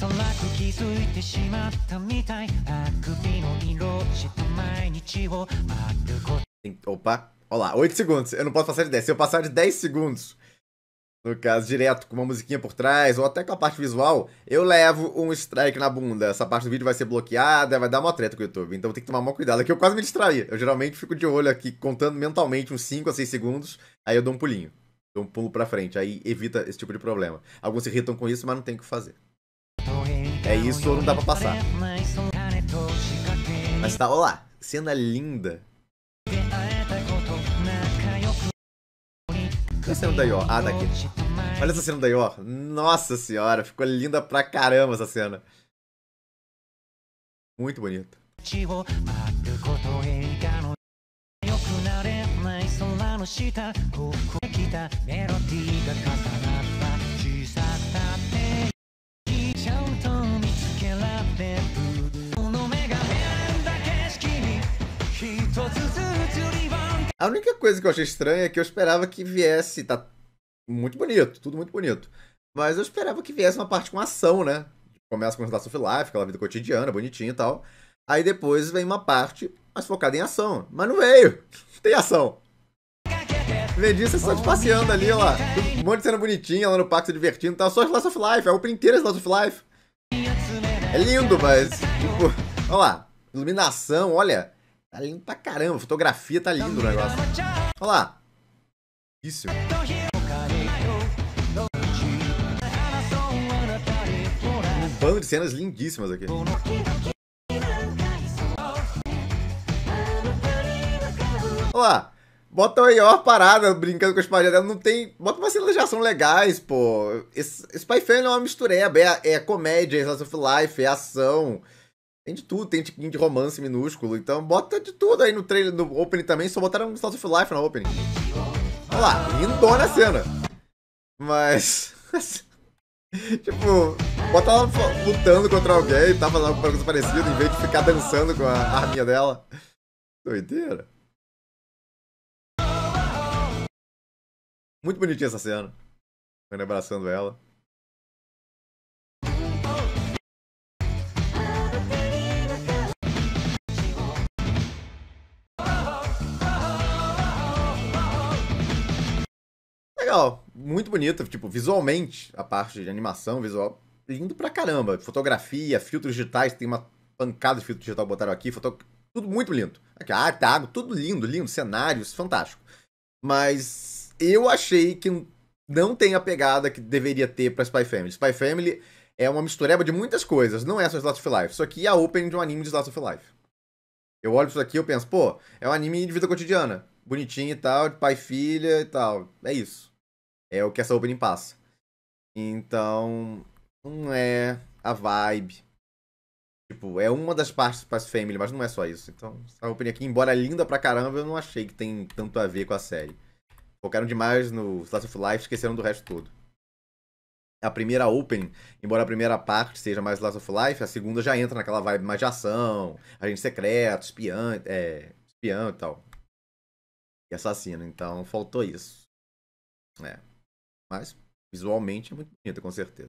Opa, olha lá, 8 segundos. Eu não posso passar de 10. Se eu passar de 10 segundos, no caso, direto com uma musiquinha por trás, ou até com a parte visual, eu levo um strike na bunda. Essa parte do vídeo vai ser bloqueada, vai dar uma treta com o YouTube. Então tem que tomar muito cuidado. Aqui eu quase me distraí. Eu geralmente fico de olho aqui, contando mentalmente uns 5 a 6 segundos, aí eu dou um pulinho. Dou um pulo pra frente, aí evita esse tipo de problema. Alguns se irritam com isso, mas não tem o que fazer. É isso ou não dá pra passar. Mas tá, olha lá, cena linda. Olha a cena da Yor. Ah, daqui. Olha essa cena da Yor. Nossa senhora, ficou linda pra caramba essa cena. Muito bonita. A única coisa que eu achei estranha é que eu esperava que viesse. Tá muito bonito, tudo muito bonito. Mas eu esperava que viesse uma parte com ação, né? Começa com o Slice of Life, aquela vida cotidiana, bonitinha e tal. Aí depois vem uma parte mais focada em ação. Mas não veio. Não tem ação. Vendi, você só te passeando ali, ó lá. Um monte de cena bonitinha lá no parque se divertindo. Tá só Slice of Life, é a opening inteira Slice of Life. É lindo, mas, tipo, olha lá. Iluminação, olha. Tá lindo pra caramba. Fotografia tá lindo o negócio. Olha lá. Isso. Um bando de cenas lindíssimas aqui. Olha lá. Bota aí, ó, parada, brincando com as paredes dela. Não tem. Bota umas cenas de ação legais, pô. Spy Family é uma mistureba. É comédia, é Slice of Life, é ação. Tem de tudo, tem de romance minúsculo. Então bota de tudo aí no trailer, no opening também. Só botaram um Slice of Life na opening. Olha lá, lindona a cena. Mas. Tipo, bota ela lutando contra alguém e tá fazendo alguma coisa parecida, em vez de ficar dançando com a arminha dela. Doideira. Muito bonitinha essa cena. Ele abraçando ela. Legal, muito bonito, tipo, visualmente, a parte de animação, visual, lindo pra caramba. Fotografia, filtros digitais, tem uma pancada de filtro digital que botaram aqui, tudo muito lindo. Aqui, a arte, a água, tudo lindo, lindo, cenários, fantástico. Mas eu achei que não tem a pegada que deveria ter pra Spy Family. Spy Family é uma mistureba de muitas coisas, não é só Slice of Life. Isso aqui é a opening de um anime de Slice of Life. Eu olho isso aqui e penso, pô, é um anime de vida cotidiana. Bonitinho e tal, de pai e filha e tal. É isso. É o que essa opening passa. Então, não é a vibe. Tipo, é uma das partes para Family, mas não é só isso. Então, essa opening aqui, embora linda pra caramba, eu não achei que tem tanto a ver com a série. Focaram demais no Slice of Life, esqueceram do resto todo. A primeira opening, embora a primeira parte seja mais Slice of Life, a segunda já entra naquela vibe mais de ação, agente secreto, espião e tal. E assassino. Então, faltou isso. É. Mas, visualmente, é muito bonita, com certeza.